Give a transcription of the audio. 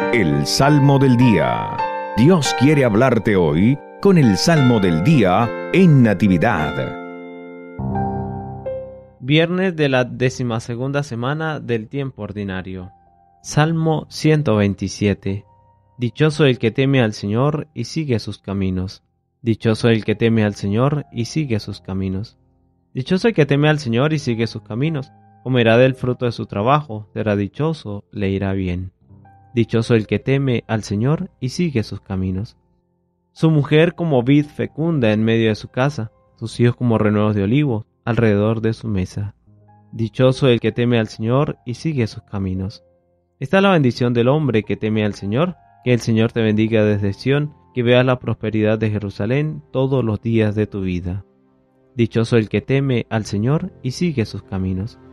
El Salmo del Día. Dios quiere hablarte hoy con el Salmo del Día en Natividad. Viernes de la 12ª semana del tiempo ordinario. Salmo 127. Dichoso el que teme al Señor y sigue sus caminos. Dichoso el que teme al Señor y sigue sus caminos. Dichoso el que teme al Señor y sigue sus caminos. Comerá del fruto de su trabajo, será dichoso, le irá bien. Dichoso el que teme al Señor y sigue sus caminos. Su mujer como vid fecunda en medio de su casa, sus hijos como renuevos de olivos alrededor de su mesa. Dichoso el que teme al Señor y sigue sus caminos. Esta es la bendición del hombre que teme al Señor, que el Señor te bendiga desde Sión, que veas la prosperidad de Jerusalén todos los días de tu vida. Dichoso el que teme al Señor y sigue sus caminos.